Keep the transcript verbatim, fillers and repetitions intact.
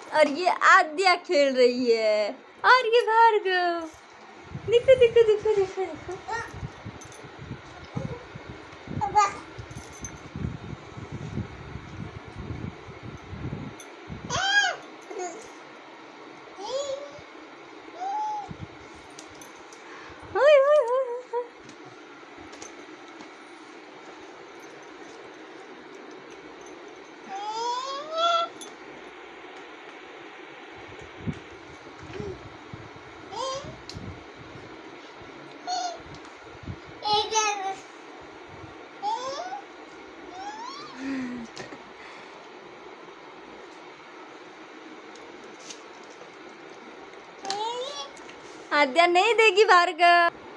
और ये आद्या खेल रही है और ये भार्गव। देखो देखो देखो देखो देखो। आद्या नहीं देगी भार्गव।